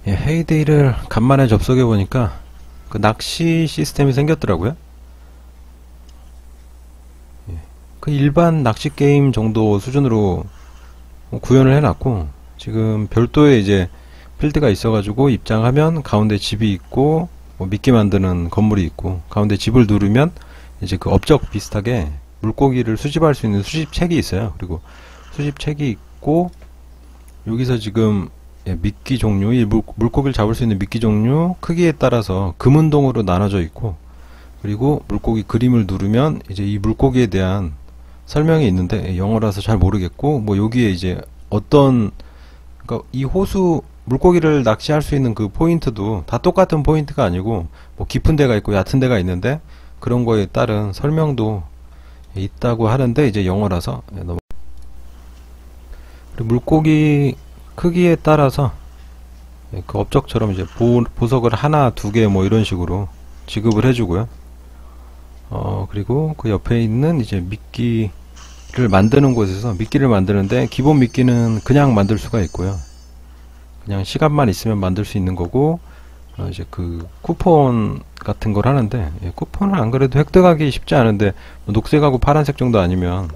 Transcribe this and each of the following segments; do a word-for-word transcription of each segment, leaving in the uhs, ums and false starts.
예, 헤이데이를 간만에 접속해 보니까 그 낚시 시스템이 생겼더라고요. 예, 그 일반 낚시 게임 정도 수준으로 구현을 해놨고, 지금 별도의 이제 필드가 있어가지고 입장하면 가운데 집이 있고, 뭐 미끼 만드는 건물이 있고, 가운데 집을 누르면 이제 그 업적 비슷하게 물고기를 수집할 수 있는 수집책이 있어요. 그리고 수집책이 있고, 여기서 지금 예, 미끼 종류, 이 물, 물고기를 잡을 수 있는 미끼 종류 크기에 따라서 금운동으로 나눠져 있고, 그리고 물고기 그림을 누르면 이제 이 물고기에 대한 설명이 있는데 영어라서 잘 모르겠고, 뭐 여기에 이제 어떤, 그러니까 이 호수 물고기를 낚시할 수 있는 그 포인트도 다 똑같은 포인트가 아니고 뭐 깊은 데가 있고 얕은 데가 있는데 그런 거에 따른 설명도 있다고 하는데 이제 영어라서 넘어. 그리고 물고기 크기에 따라서 그 업적처럼 이제 보, 보석을 하나, 두 개 뭐 이런 식으로 지급을 해주고요. 어, 그리고 그 옆에 있는 이제 미끼를 만드는 곳에서 미끼를 만드는데 기본 미끼는 그냥 만들 수가 있고요. 그냥 시간만 있으면 만들 수 있는 거고, 어, 이제 그 쿠폰 같은 걸 하는데, 예, 쿠폰은 안 그래도 획득하기 쉽지 않은데, 뭐 녹색하고 파란색 정도 아니면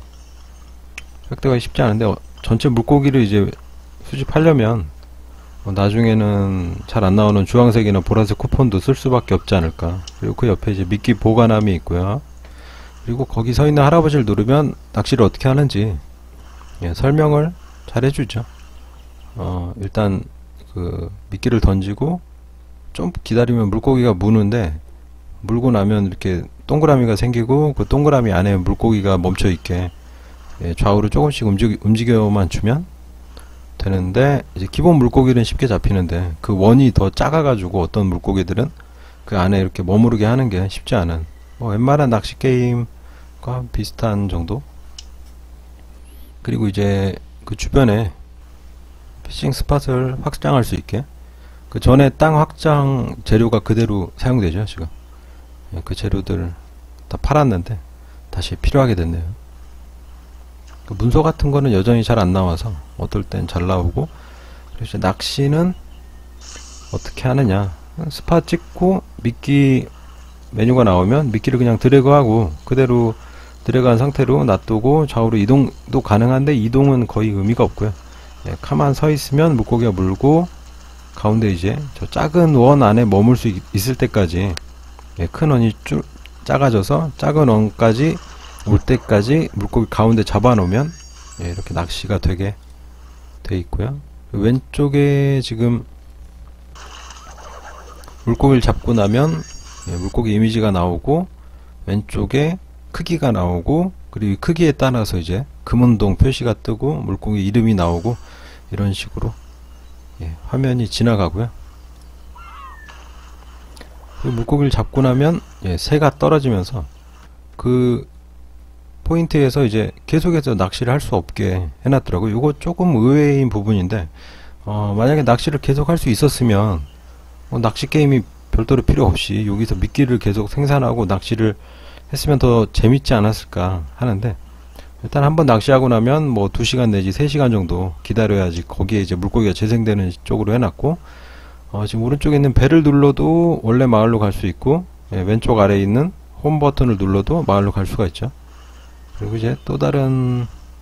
획득하기 쉽지 않은데, 어, 전체 물고기를 이제 수집하려면 어, 나중에는 잘 안 나오는 주황색이나 보라색 쿠폰도 쓸 수밖에 없지 않을까. 그리고 그 옆에 이제 미끼 보관함이 있고요. 그리고 거기 서 있는 할아버지를 누르면 낚시를 어떻게 하는지 예, 설명을 잘 해주죠. 어, 일단 그 미끼를 던지고 좀 기다리면 물고기가 무는데, 물고 나면 이렇게 동그라미가 생기고 그 동그라미 안에 물고기가 멈춰 있게 예, 좌우로 조금씩 움직, 움직여만 주면 되는데, 이제 기본 물고기는 쉽게 잡히는데 그 원이 더 작아가지고 어떤 물고기들은 그 안에 이렇게 머무르게 하는 게 쉽지 않은, 뭐 웬만한 낚시 게임과 비슷한 정도. 그리고 이제 그 주변에 피싱 스팟을 확장할 수 있게, 그 전에 땅 확장 재료가 그대로 사용되죠. 지금 예, 그 재료들 다 팔았는데 다시 필요하게 됐네요. 그 문서 같은 거는 여전히 잘 안 나와서 어떨 땐 잘 나오고. 그래서 낚시는 어떻게 하느냐, 스팟 찍고 미끼 메뉴가 나오면 미끼를 그냥 드래그하고 그대로 드래그한 상태로 놔두고 좌우로 이동도 가능한데, 이동은 거의 의미가 없고요. 예, 가만 서 있으면 물고기가 물고 가운데 이제 저 작은 원 안에 머물 수 있, 있을 때까지, 예, 큰 원이 쭉 작아져서 작은 원까지 올 때까지 물고기 가운데 잡아 놓으면 예, 이렇게 낚시가 되게 돼 있고요. 왼쪽에 지금 물고기를 잡고 나면 예, 물고기 이미지가 나오고, 왼쪽에 크기가 나오고, 그리고 크기에 따라서 이제 금운동 표시가 뜨고 물고기 이름이 나오고, 이런 식으로 예, 화면이 지나가고요. 물고기를 잡고 나면 예, 새가 떨어지면서 그 포인트에서 이제 계속해서 낚시를 할 수 없게 해놨더라고요. 이거 조금 의외인 부분인데, 어, 만약에 낚시를 계속 할 수 있었으면 어, 낚시 게임이 별도로 필요 없이 여기서 미끼를 계속 생산하고 낚시를 했으면 더 재밌지 않았을까 하는데, 일단 한번 낚시하고 나면 뭐 두 시간 내지 세 시간 정도 기다려야지 거기에 이제 물고기가 재생되는 쪽으로 해놨고, 어, 지금 오른쪽에 있는 배를 눌러도 원래 마을로 갈 수 있고, 예, 왼쪽 아래에 있는 홈 버튼을 눌러도 마을로 갈 수가 있죠. 그리고 이제 또 다른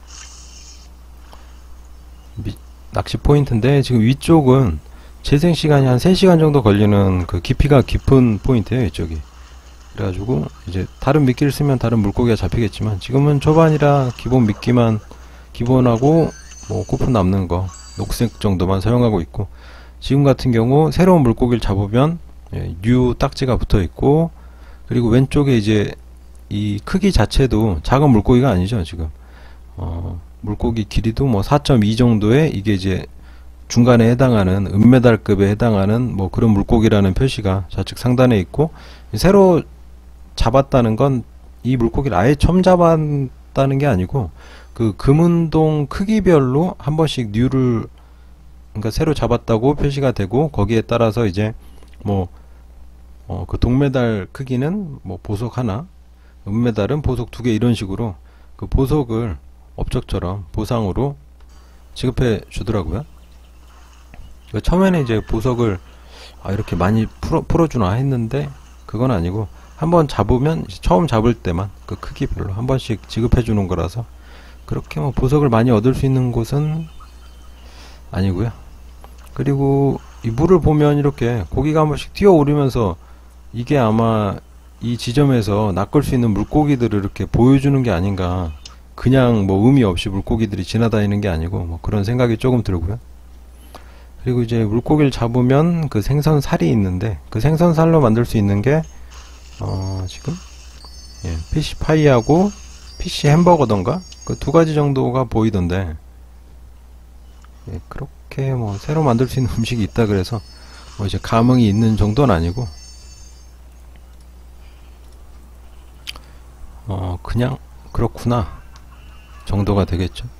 미, 낚시 포인트인데, 지금 위쪽은 재생 시간이 한 세 시간 정도 걸리는 그 깊이가 깊은 포인트예요, 이쪽이. 그래가지고 이제 다른 미끼를 쓰면 다른 물고기가 잡히겠지만, 지금은 초반이라 기본 미끼만 기본하고 뭐 쿠폰 남는 거 녹색 정도만 사용하고 있고, 지금 같은 경우 새로운 물고기를 잡으면 예, 뉴 딱지가 붙어 있고, 그리고 왼쪽에 이제 이 크기 자체도 작은 물고기가 아니죠. 지금 어, 물고기 길이도 뭐 사 점 이 정도의, 이게 이제 중간에 해당하는 은메달급에 해당하는 뭐 그런 물고기라는 표시가 좌측 상단에 있고, 새로 잡았다는 건 이 물고기를 아예 처음 잡았다는 게 아니고, 그 금운동 크기별로 한 번씩 뉴를, 그러니까 새로 잡았다고 표시가 되고, 거기에 따라서 이제 뭐 어, 그 동메달 크기는 뭐 보석 하나, 은메달은 보석 두 개, 이런 식으로 그 보석을 업적처럼 보상으로 지급해 주더라고요. 그 처음에는 이제 보석을 아, 이렇게 많이 풀어, 풀어주나 했는데 그건 아니고 한번 잡으면 이제 처음 잡을 때만 그 크기별로 한 번씩 지급해 주는 거라서 그렇게 뭐 보석을 많이 얻을 수 있는 곳은 아니고요. 그리고 이 물을 보면 이렇게 고기가 한 번씩 뛰어오르면서 이게 아마 이 지점에서 낚을 수 있는 물고기들을 이렇게 보여주는 게 아닌가. 그냥 뭐 의미 없이 물고기들이 지나다니는 게 아니고 뭐 그런 생각이 조금 들고요. 그리고 이제 물고기를 잡으면 그 생선살이 있는데 그 생선살로 만들 수 있는 게 어 지금 예, 피시파이하고 피시 햄버거던가 그 두 가지 정도가 보이던데 예, 그렇게 뭐 새로 만들 수 있는 음식이 있다 그래서 뭐 이제 감흥이 있는 정도는 아니고 어 그냥 그렇구나 정도가 되겠죠.